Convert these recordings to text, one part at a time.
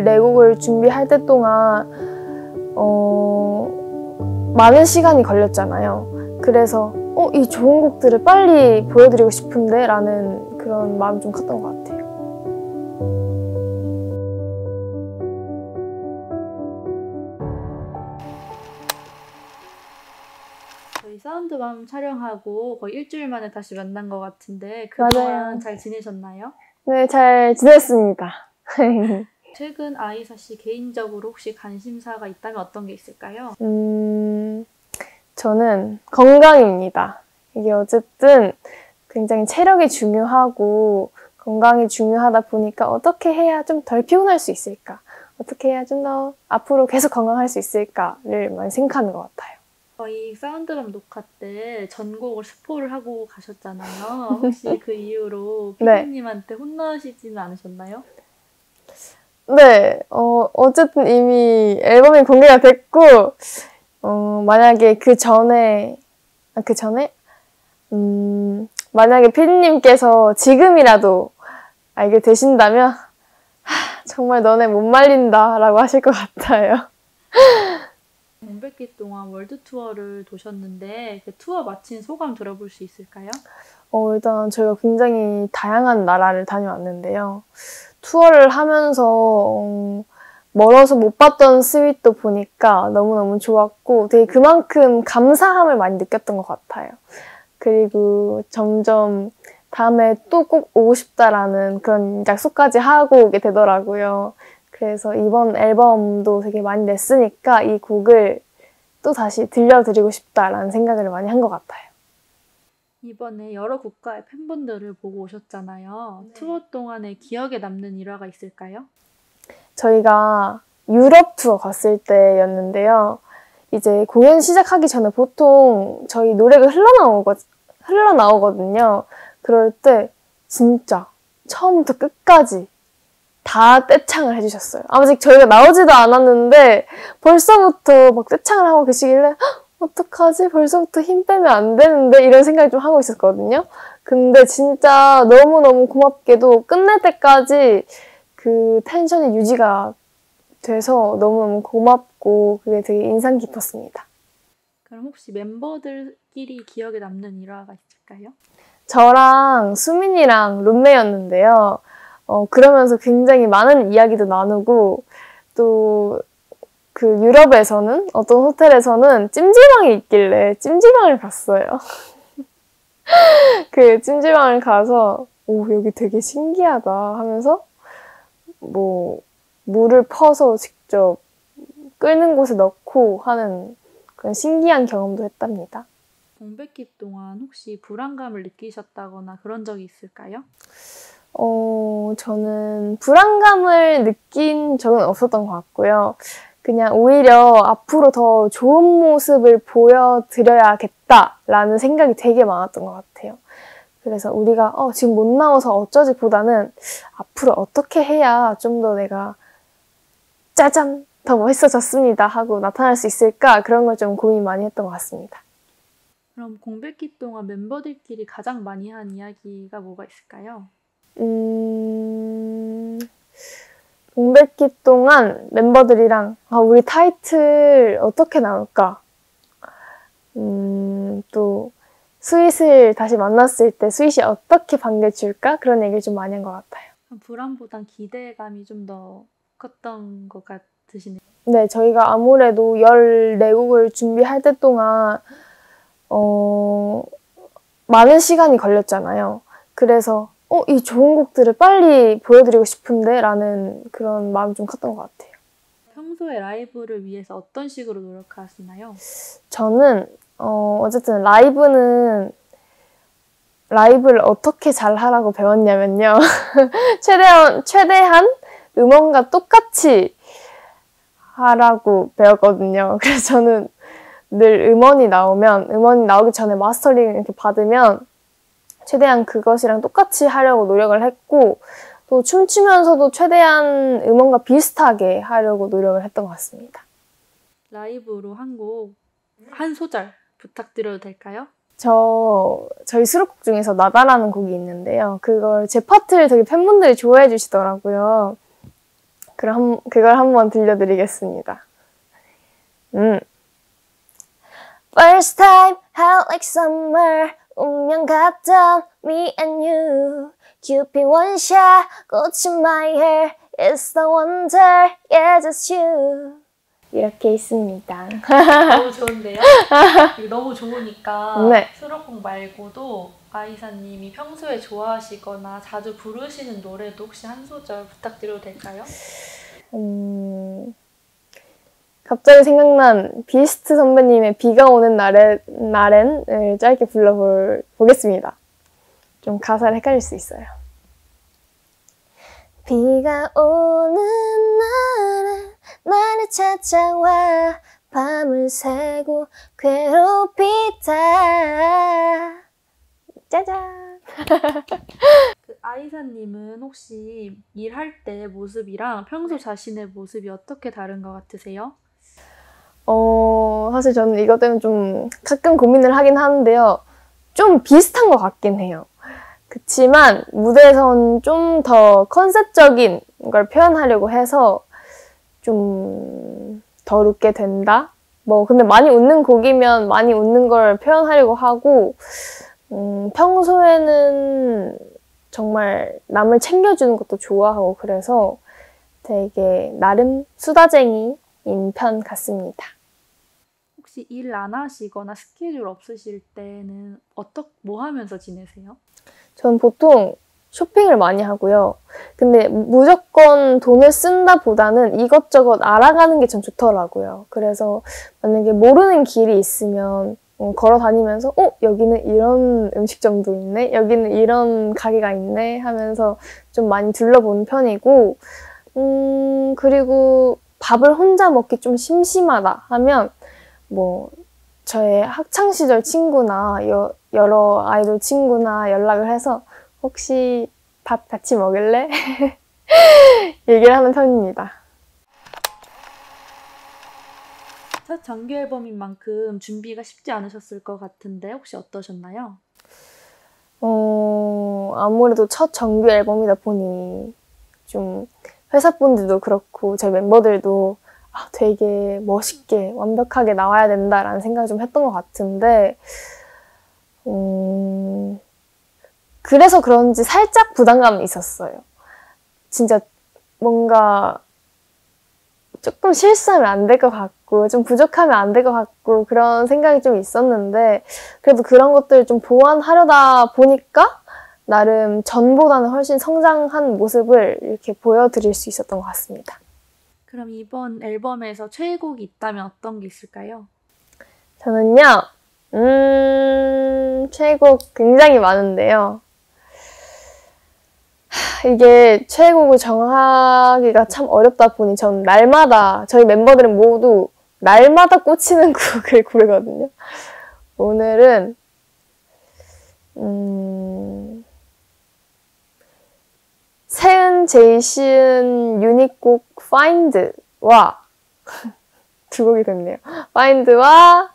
14곡을 준비할 때 동안 많은 시간이 걸렸잖아요. 그래서 이 좋은 곡들을 빨리 보여드리고 싶은데 라는 그런 마음이 좀 컸던 것 같아요. 저희 사운드밤 촬영하고 거의 일주일 만에 다시 만난 것 같은데 그동안 잘 지내셨나요? 네, 잘 지냈습니다. 최근 아이사 씨 개인적으로 혹시 관심사가 있다면 어떤 게 있을까요? 저는 건강입니다. 이게 어쨌든 굉장히 체력이 중요하고 건강이 중요하다 보니까 어떻게 해야 좀 덜 피곤할 수 있을까? 어떻게 해야 좀 더 앞으로 계속 건강할 수 있을까를 많이 생각하는 것 같아요. 저희 사운드밤 녹화 때 전곡을 스포를 하고 가셨잖아요. 혹시 그 이후로 피디님한테 혼나시지는 않으셨나요? 네, 어쨌든 이미 앨범이 공개가 됐고, 만약에 만약에 피디님께서 지금이라도 알게 되신다면, 정말 너네 못 말린다 라고 하실 것 같아요. 공백기 동안 월드 투어를 도셨는데 그 투어 마친 소감 들어볼 수 있을까요? 일단 저희가 굉장히 다양한 나라를 다녀왔는데요. 투어를 하면서 멀어서 못 봤던 스윗도 보니까 너무너무 좋았고 되게 그만큼 감사함을 많이 느꼈던 것 같아요. 그리고 점점 다음에 또 꼭 오고 싶다라는 그런 약속까지 하고 오게 되더라고요. 그래서 이번 앨범도 되게 많이 냈으니까 이 곡을 또 다시 들려드리고 싶다라는 생각을 많이 한 것 같아요. 이번에 여러 국가의 팬분들을 보고 오셨잖아요. 투어 동안에 기억에 남는 일화가 있을까요? 저희가 유럽 투어 갔을 때였는데요. 이제 공연 시작하기 전에 보통 저희 노래가 흘러나오거든요. 그럴 때 진짜 처음부터 끝까지 다 떼창을 해주셨어요. 아직 저희가 나오지도 않았는데 벌써부터 막 떼창을 하고 계시길래 어떡하지? 벌써부터 힘 빼면 안 되는데? 이런 생각을 좀 하고 있었거든요. 근데 진짜 너무너무 고맙게도 끝낼 때까지 그 텐션이 유지가 돼서 너무너무 고맙고 그게 되게 인상 깊었습니다. 그럼 혹시 멤버들끼리 기억에 남는 일화가 있을까요? 저랑 수민이랑 룸메였는데요. 그러면서 굉장히 많은 이야기도 나누고 또 그 유럽에서는 어떤 호텔에서는 찜질방이 있길래 찜질방을 갔어요. 그 찜질방을 가서 오 여기 되게 신기하다 하면서 뭐 물을 퍼서 직접 끓는 곳에 넣고 하는 그런 신기한 경험도 했답니다. 공백기 동안 혹시 불안감을 느끼셨다거나 그런 적이 있을까요? 저는 불안감을 느낀 적은 없었던 것 같고요. 그냥 오히려 앞으로 더 좋은 모습을 보여드려야겠다라는 생각이 되게 많았던 것 같아요. 그래서 우리가 지금 못 나와서 어쩌지 보다는 앞으로 어떻게 해야 좀 더 내가 짜잔! 더 멋있어졌습니다 하고 나타날 수 있을까? 그런 걸 좀 고민 많이 했던 것 같습니다. 그럼 공백기 동안 멤버들끼리 가장 많이 한 이야기가 뭐가 있을까요? 공백기 동안 멤버들이랑 우리 타이틀 어떻게 나올까? 또 스윗을 다시 만났을 때 스윗이 어떻게 반겨줄까? 그런 얘기를 좀 많이 한 것 같아요. 불안보단 기대감이 좀 더 컸던 것 같으시네요. 네, 저희가 아무래도 14곡을 준비할 때 동안 많은 시간이 걸렸잖아요. 그래서 이 좋은 곡들을 빨리 보여드리고 싶은데 라는 그런 마음이 좀 컸던 것 같아요. 평소에 라이브를 위해서 어떤 식으로 노력하시나요? 저는 어쨌든 라이브를 어떻게 잘 하라고 배웠냐면요. 최대한 음원과 똑같이 하라고 배웠거든요. 그래서 저는 늘 음원이 나오기 전에 마스터링 이렇게 받으면 최대한 그것이랑 똑같이 하려고 노력을 했고 또 춤추면서도 최대한 음원과 비슷하게 하려고 노력을 했던 것 같습니다. 라이브로 한 소절 부탁드려도 될까요? 저희 수록곡 중에서 나다라는 곡이 있는데요. 그걸 제 파트를 되게 팬분들이 좋아해 주시더라고요. 그럼 그걸 한번 들려드리겠습니다. First time, hot like summer. 운명 같던 me and you. Cupid one shot, 꽂힌 my hair. It's the wonder, yeah, just you. 이렇게 있습니다. 너무 좋은데요? 이거 너무 좋으니까 네. 수록곡 말고도 아이사님이 평소에 좋아하시거나 자주 부르시는 노래도 혹시 한 소절 부탁드려도 될까요? 갑자기 생각난 비스트 선배님의 비가 오는 날엔을 짧게 불러보겠습니다. 좀 가사를 헷갈릴 수 있어요. 비가 오는 날엔 나를 찾아와 밤을 새고 괴롭히다. 짜잔. 그 아이사님은 혹시 일할 때 모습이랑 평소 자신의 모습이 어떻게 다른 것 같으세요? 사실 저는 이것 때문에 좀 가끔 고민을 하긴 하는데요. 좀 비슷한 것 같긴 해요. 그치만 무대에선 좀 더 컨셉적인 걸 표현하려고 해서 좀 덜 웃게 된다? 근데 많이 웃는 곡이면 많이 웃는 걸 표현하려고 하고, 평소에는 정말 남을 챙겨주는 것도 좋아하고 그래서 되게 나름 수다쟁이인 편 같습니다. 혹시 일 안 하시거나 스케줄 없으실 때는 뭐 하면서 지내세요? 전 보통 쇼핑을 많이 하고요. 근데 무조건 돈을 쓴다 보다는 이것저것 알아가는 게 전 좋더라고요. 그래서 만약에 모르는 길이 있으면 걸어 다니면서 여기는 이런 음식점도 있네? 여기는 이런 가게가 있네? 하면서 좀 많이 둘러보는 편이고 그리고 밥을 혼자 먹기 좀 심심하다 하면 저의 학창시절 친구나 여러 아이돌 친구나 연락을 해서 혹시 밥 같이 먹을래? 얘기를 하는 편입니다. 첫 정규 앨범인 만큼 준비가 쉽지 않으셨을 것 같은데 혹시 어떠셨나요? 아무래도 첫 정규 앨범이다 보니 좀 회사분들도 그렇고 저희 멤버들도 되게 멋있게 완벽하게 나와야 된다라는 생각을 좀 했던 것 같은데 그래서 그런지 살짝 부담감이 있었어요. 진짜 뭔가 조금 실수하면 안 될 것 같고 좀 부족하면 안 될 것 같고 그런 생각이 좀 있었는데 그래도 그런 것들을 좀 보완하려다 보니까 나름 전보다는 훨씬 성장한 모습을 이렇게 보여드릴 수 있었던 것 같습니다. 그럼 이번 앨범에서 최애곡이 있다면 어떤 게 있을까요? 저는요, 최애곡 굉장히 많은데요. 이게 최애곡을 정하기가 참 어렵다 보니 전 저희 멤버들은 모두 날마다 꽂히는 곡을 고르거든요. 오늘은 세은, 제이슨 유닛곡 Find와 두 곡이 됐네요. Find와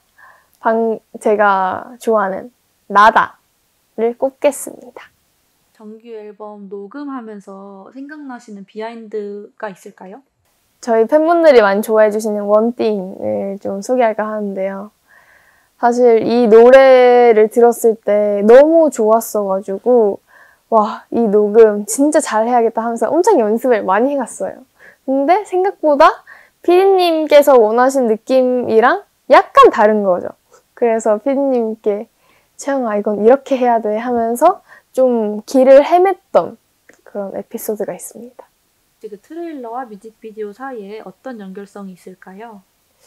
제가 좋아하는 나다를 꼽겠습니다. 정규 앨범 녹음하면서 생각나시는 비하인드가 있을까요? 저희 팬분들이 많이 좋아해 주시는 원띵을 좀 소개할까 하는데요. 사실 이 노래를 들었을 때 너무 좋았어가지고 이 녹음 진짜 잘해야겠다 하면서 엄청 연습을 많이 해갔어요. 근데 생각보다 피디님께서 원하신 느낌이랑 약간 다른 거죠. 그래서 피디님께 채영아 이건 이렇게 해야 돼 하면서 좀 길을 헤맸던 그런 에피소드가 있습니다. 그 트레일러와 뮤직비디오 사이에 어떤 연결성이 있을까요?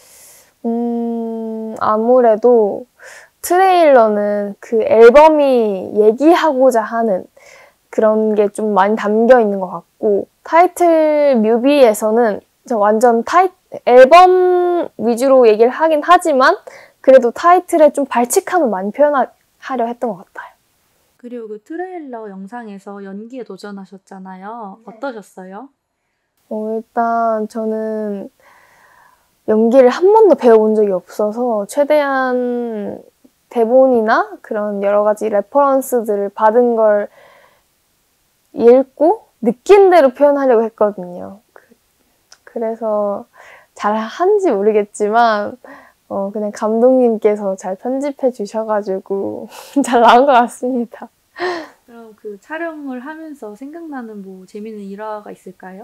아무래도 트레일러는 그 앨범이 얘기하고자 하는 그런 게 좀 많이 담겨 있는 것 같고 타이틀 뮤비에서는 완전 앨범 위주로 얘기를 하긴 하지만 그래도 타이틀에 좀 발칙함을 많이 표현하려 했던 것 같아요. 그리고 그 트레일러 영상에서 연기에 도전하셨잖아요. 어떠셨어요? 일단 저는 연기를 한 번도 배워본 적이 없어서 최대한 대본이나 그런 여러 가지 레퍼런스들을 받은 걸 읽고 느낀 대로 표현하려고 했거든요. 그래서 잘 한지 모르겠지만 그냥 감독님께서 잘 편집해 주셔가지고 잘 나온 것 같습니다. 그럼 그 촬영을 하면서 생각나는 뭐 재밌는 일화가 있을까요?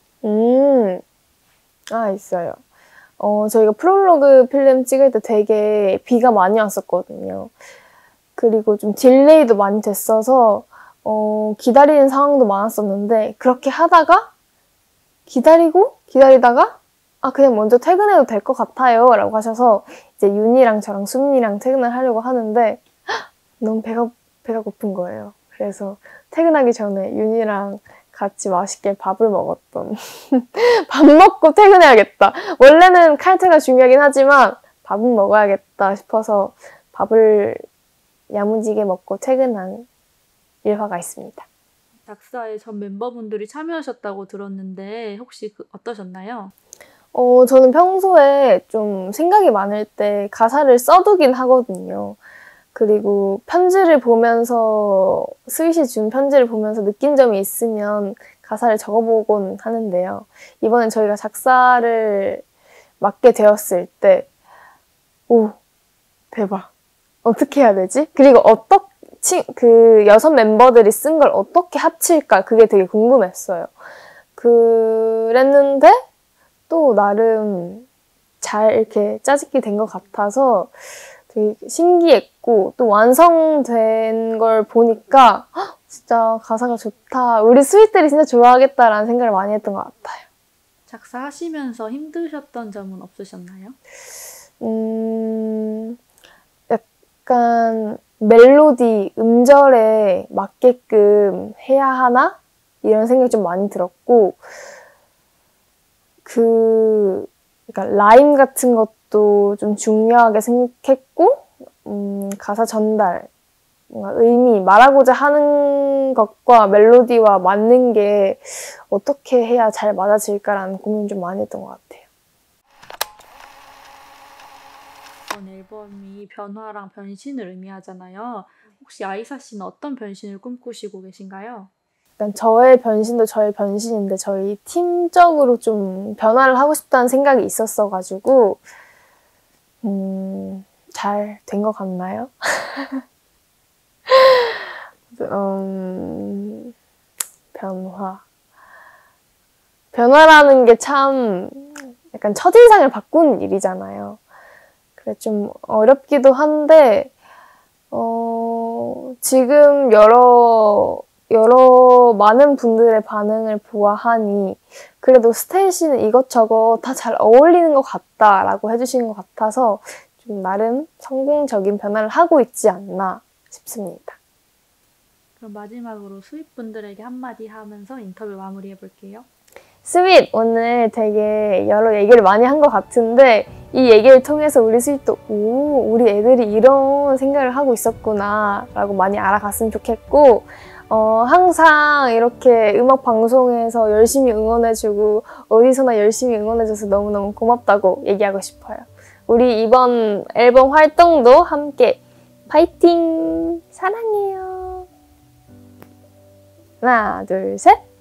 있어요. 저희가 프롤로그 필름 찍을 때 되게 비가 많이 왔었거든요. 그리고 좀 딜레이도 많이 됐어서 기다리는 상황도 많았었는데 그렇게 하다가 기다리다가 그냥 먼저 퇴근해도 될 것 같아요 라고 하셔서 이제 윤이랑 저랑 수민이랑 퇴근을 하려고 하는데 너무 배가 고픈 거예요. 그래서 퇴근하기 전에 윤이랑 같이 맛있게 밥을 먹었던 밥 먹고 퇴근해야겠다. 원래는 칼퇴가 중요하긴 하지만 밥은 먹어야겠다 싶어서 밥을 야무지게 먹고 퇴근한 일화가 있습니다. 작사에 전 멤버분들이 참여하셨다고 들었는데 혹시 어떠셨나요? 저는 평소에 좀 생각이 많을 때 가사를 써두긴 하거든요. 그리고 편지를 보면서 스윗이 준 편지를 보면서 느낀 점이 있으면 가사를 적어보곤 하는데요. 이번엔 저희가 작사를 맡게 되었을 때 오, 대박. 어떻게 해야 되지? 그리고 그 6 멤버들이 쓴 걸 어떻게 합칠까? 그게 되게 궁금했어요. 그랬는데 또 나름 잘 이렇게 짜집기 된 것 같아서 되게 신기했고 또 완성된 걸 보니까 진짜 가사가 좋다. 우리 스윗들이 진짜 좋아하겠다라는 생각을 많이 했던 것 같아요. 작사하시면서 힘드셨던 점은 없으셨나요? 약간 멜로디, 음절에 맞게끔 해야 하나? 이런 생각이 좀 많이 들었고 그러니까 라임 같은 것도 좀 중요하게 생각했고 가사 전달, 뭔가 의미, 말하고자 하는 것과 멜로디와 맞는 게 어떻게 해야 잘 맞아질까라는 고민 좀 많이 했던 것 같아요. 이번 앨범이 변화랑 변신을 의미하잖아요. 혹시 아이사 씨는 어떤 변신을 꿈꾸시고 계신가요? 일단 저의 변신도 저의 변신인데 저희 팀적으로 좀 변화를 하고 싶다는 생각이 있었어가지고 잘 된 것 같나요? 변화라는 게 참 약간 첫인상을 바꾸는 일이잖아요. 그래 좀 어렵기도 한데 지금 여러 많은 분들의 반응을 보아하니 그래도 스테이시는 이것저것 다 잘 어울리는 것 같다라고 해주시는 것 같아서 좀 나름 성공적인 변화를 하고 있지 않나 싶습니다. 그럼 마지막으로 스윗분들에게 한마디 하면서 인터뷰 마무리해볼게요. 스윗! 오늘 되게 여러 얘기를 많이 한 것 같은데 이 얘기를 통해서 우리 스윗도 우리 애들이 이런 생각을 하고 있었구나 라고 많이 알아갔으면 좋겠고 항상 이렇게 음악 방송에서 열심히 응원해주고 어디서나 열심히 응원해줘서 너무너무 고맙다고 얘기하고 싶어요. 우리 이번 앨범 활동도 함께 파이팅! 사랑해요. 하나, 둘, 셋!